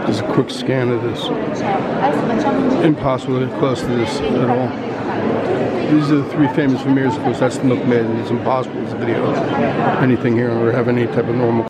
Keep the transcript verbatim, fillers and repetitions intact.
Just a quick scan of this. Impossible to get close to this at all. These are the three famous Vermeers. Of course, that's the milkmaid. It's impossible to video anything here or have any type of normal